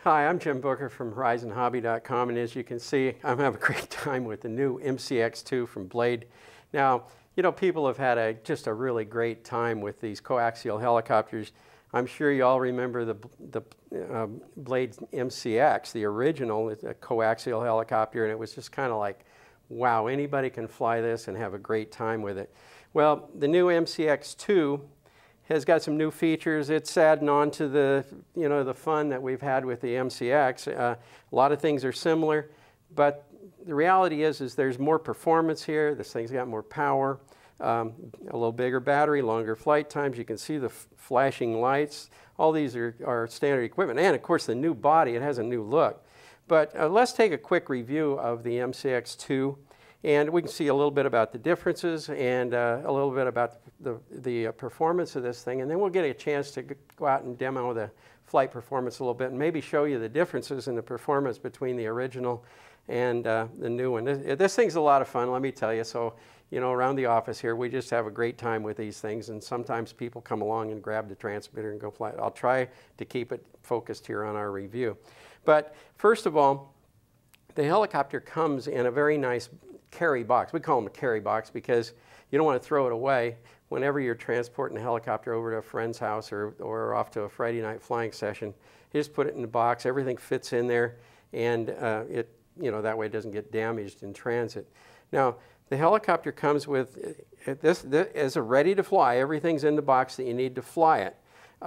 Hi, I'm Jim Booker from HorizonHobby.com, and as you can see, I'm having a great time with the new mCX2 from Blade. Now, you know, people have had just a really great time with these coaxial helicopters. I'm sure you all remember the Blade mCX, the original, a coaxial helicopter, and it was just kind of like, wow, anybody can fly this and have a great time with it. Well, the new mCX2 has got some new features. It's adding on to the, the fun that we've had with the mCX. A lot of things are similar, but the reality is there's more performance here. This thing's got more power, a little bigger battery, longer flight times. You can see the flashing lights. All these are standard equipment. And of course the new body, it has a new look. But let's take a quick review of the mCX2. And we can see a little bit about the differences and a little bit about the performance of this thing. And then we'll get a chance to go out and demo the flight performance a little bit and maybe show you the differences in the performance between the original and the new one. This thing's a lot of fun, let me tell you. So, around the office here, we just have a great time with these things. And sometimes people come along and grab the transmitter and go fly it. I'll try to keep it focused here on our review. But first of all, the helicopter comes in a very nice carry box. We call them a carry box because you don't want to throw it away whenever you're transporting a helicopter over to a friend's house or off to a Friday night flying session. You just put it in the box, everything fits in there, and that way it doesn't get damaged in transit. Now, the helicopter comes with this as a ready to fly. Everything's in the box that you need to fly it.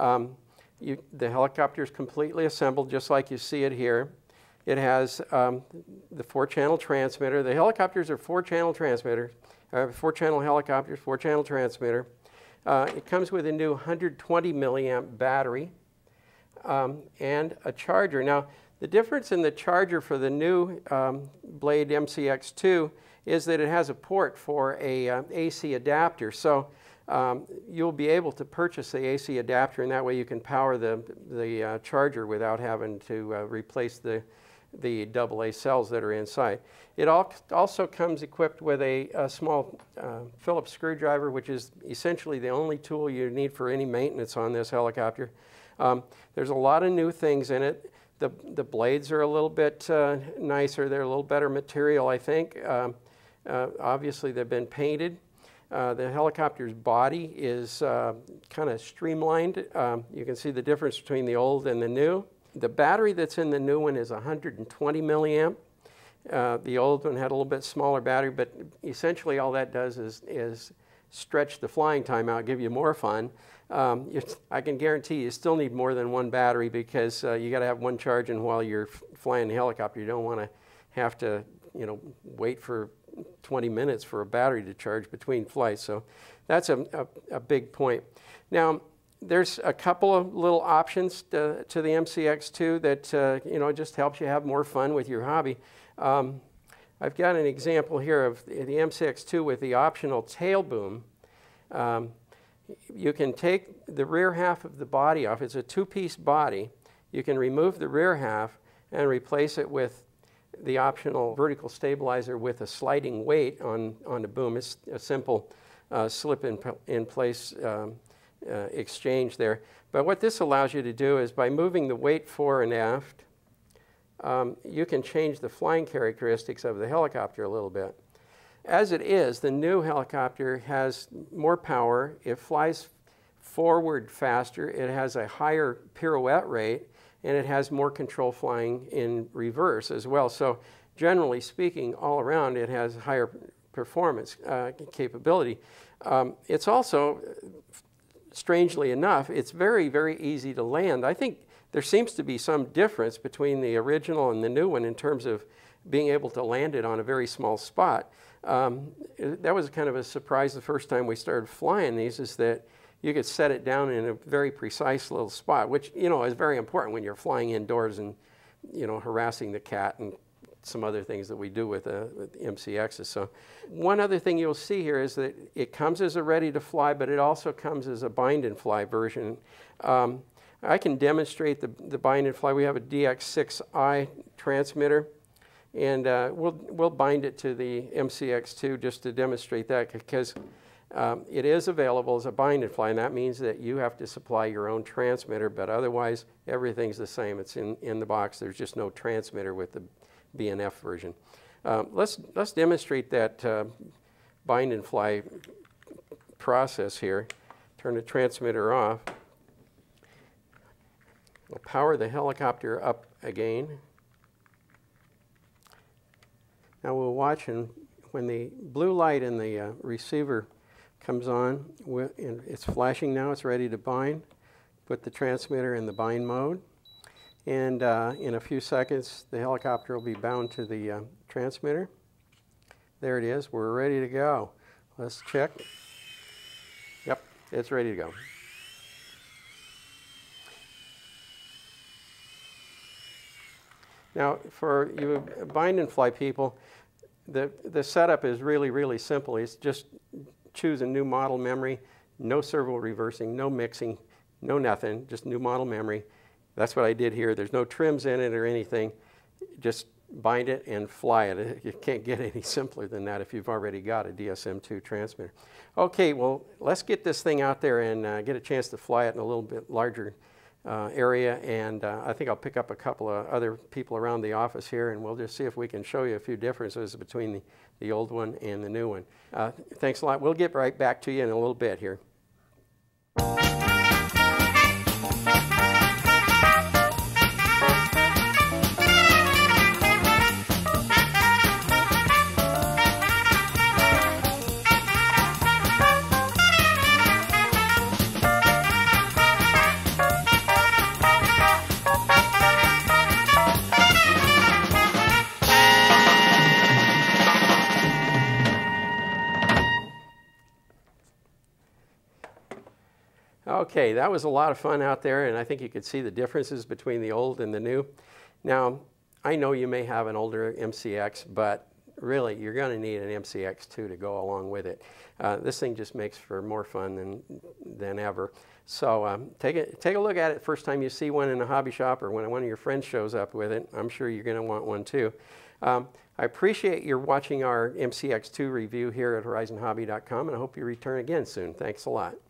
The helicopter is completely assembled just like you see it here. It has the 4-channel transmitter. The helicopters are 4-channel transmitters, 4-channel helicopters, 4-channel transmitter. It comes with a new 120 milliamp battery and a charger. Now, the difference in the charger for the new Blade mCX2 is that it has a port for a AC adapter. So you'll be able to purchase the AC adapter, and that way you can power the charger without having to replace the AA cells that are inside. It also comes equipped with a small Phillips screwdriver, which is essentially the only tool you need for any maintenance on this helicopter. There's a lot of new things in it. The blades are a little bit nicer. They're a little better material, I think. Obviously, they've been painted. The helicopter's body is kind of streamlined. You can see the difference between the old and the new. The battery that's in the new one is 120 milliamp. The old one had a little bit smaller battery, but essentially all that does is stretch the flying time out, give you more fun. I can guarantee you still need more than one battery because you got to have one charging while you're flying the helicopter. You don't want to have to, wait for 20 minutes for a battery to charge between flights. So that's a big point. Now, there's a couple of little options to the mCX2 that just helps you have more fun with your hobby. I've got an example here of the mCX2 with the optional tail boom. You can take the rear half of the body off. It's a 2-piece body. You can remove the rear half and replace it with the optional vertical stabilizer with a sliding weight on the boom. It's a simple slip-in-place exchange there. But what this allows you to do is by moving the weight fore and aft, you can change the flying characteristics of the helicopter a little bit. As it is, the new helicopter has more power. It flies forward faster. It has a higher pirouette rate, and it has more control flying in reverse as well. So generally speaking, all around, it has higher performance capability. It's also, strangely enough, it's very, very easy to land. I think there seems to be some difference between the original and the new one in terms of being able to land it on a very small spot. That was kind of a surprise the first time we started flying these, is that you could set it down in a very precise little spot, which, is very important when you're flying indoors and, harassing the cat and some other things that we do with mCXs. So one other thing you'll see here is that it comes as a ready to fly, but it also comes as a bind and fly version. I can demonstrate the bind and fly. We have a DX6i transmitter, and we'll bind it to the mCX2 just to demonstrate that, because It is available as a bind and fly, and that means that you have to supply your own transmitter, but otherwise everything's the same. It's in the box. There's just no transmitter with the BNF version. Let's demonstrate that bind and fly process here. Turn the transmitter off. We'll power the helicopter up again. Now we'll watch, and when the blue light in the receiver comes on, and it's flashing now, it's ready to bind. Put the transmitter in the bind mode. And in a few seconds, the helicopter will be bound to the transmitter. There it is. We're ready to go. Let's check. Yep, it's ready to go. Now, for you bind and fly people, the setup is really, really simple. It's just choose a new model memory, no servo reversing, no mixing, no nothing, just new model memory. That's what I did here. There's no trims in it or anything. Just bind it and fly it. You can't get any simpler than that if you've already got a DSM-2 transmitter. Okay, well, let's get this thing out there and get a chance to fly it in a little bit larger area, and I think I'll pick up a couple of other people around the office here, and we'll just see if we can show you a few differences between the old one and the new one. Thanks a lot. We'll get right back to you in a little bit here. Okay, that was a lot of fun out there, and I think you could see the differences between the old and the new. Now, I know you may have an older MCX, but really, you're going to need an mCX2 to go along with it. This thing just makes for more fun than ever. So take a look at it first time you see one in a hobby shop, or when one of your friends shows up with it. I'm sure you're going to want one too. I appreciate your watching our mCX2 review here at horizonhobby.com, and I hope you return again soon. Thanks a lot.